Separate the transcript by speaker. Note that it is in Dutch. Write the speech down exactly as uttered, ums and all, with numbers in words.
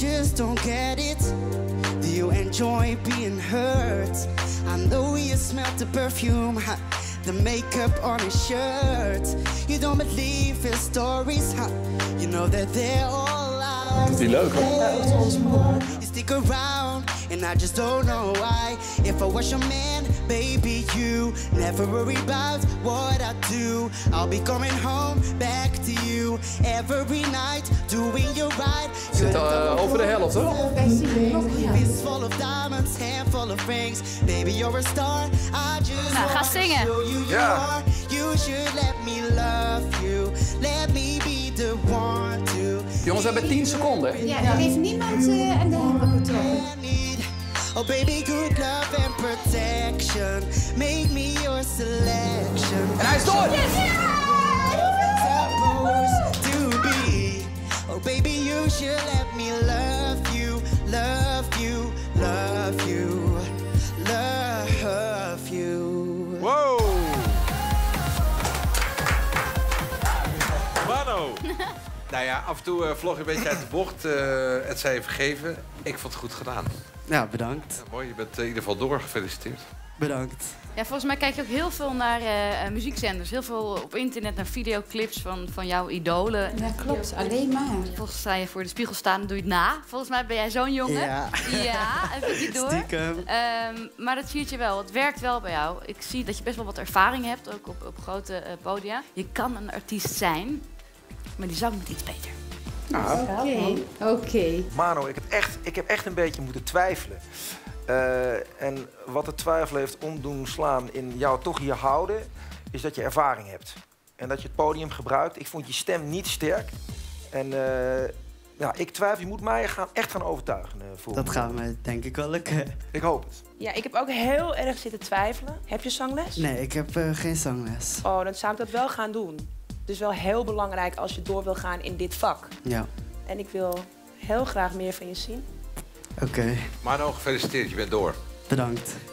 Speaker 1: just don't get it. Do you enjoy being hurt? I know you smell the perfume, huh? The makeup on his shirt. You don't believe his stories, huh? You know that they're all lies.
Speaker 2: Die leuk, hoor.
Speaker 1: You stick around, and I just don't know why. If I was your man, baby, you never worry about what I do. I'll be coming home back to you every night, doing you right.
Speaker 2: Zit uh, over de helft, hoor.
Speaker 1: It's full of diamonds, handful of rings. Baby, you're a star. I just
Speaker 3: Nou, ga
Speaker 1: wanna
Speaker 3: zingen.
Speaker 1: show you you
Speaker 2: Ja.
Speaker 1: are. You should let me love you. Let me be the one to.
Speaker 2: Jongens, we hebben tien seconden.
Speaker 4: Ja, er heeft niemand uh, aan de hamer getrokken.
Speaker 1: Need. Oh baby, good love and protection. Make me your selection.
Speaker 2: En hij is door!
Speaker 1: Supposed to be. Oh baby, you should let me love you, love you, love you, love you.
Speaker 5: Wow! Mano! Nou ja, af en toe uh, vlog je een beetje uit de bocht. Uh, het zij je vergeven. Ik vond het goed gedaan.
Speaker 1: Ja, bedankt.
Speaker 5: Ja, mooi, je bent uh, in ieder geval door. Gefeliciteerd.
Speaker 1: Bedankt.
Speaker 3: Ja, volgens mij kijk je ook heel veel naar uh, muziekzenders. Heel veel op internet naar videoclips van, van jouw idolen.
Speaker 4: Ja, klopt. Alleen maar.
Speaker 3: Volgens sta je voor de spiegel staan en doe je het na. Volgens mij ben jij zo'n jongen.
Speaker 1: Ja.
Speaker 3: Ja, heb ik je door.
Speaker 1: Stiekem.
Speaker 3: Um, maar dat viert je wel. Het werkt wel bij jou. Ik zie dat je best wel wat ervaring hebt, ook op, op grote uh, podia. Je kan een artiest zijn, maar die zang moet iets beter.
Speaker 4: Oké, oké.
Speaker 6: Mano, ik heb, echt, ik heb echt een beetje moeten twijfelen. Uh, en wat het twijfel heeft om doen slaan in jou toch hier houden, is dat je ervaring hebt. En dat je het podium gebruikt. Ik vond je stem niet sterk. En uh, ja, ik twijfel, je moet mij gaan, echt gaan overtuigen. Uh, voor
Speaker 1: Dat gaat me denk ik wel lukken.
Speaker 6: Ik hoop het.
Speaker 7: Ja, ik heb ook heel erg zitten twijfelen. Heb je zangles?
Speaker 1: Nee, ik heb uh, geen zangles.
Speaker 7: Oh, dan zou ik dat wel gaan doen. Dus wel heel belangrijk als je door wil gaan in dit vak.
Speaker 1: Ja.
Speaker 7: En ik wil heel graag meer van je zien.
Speaker 1: Oké. Okay.
Speaker 5: Mano, gefeliciteerd. Je bent door.
Speaker 1: Bedankt.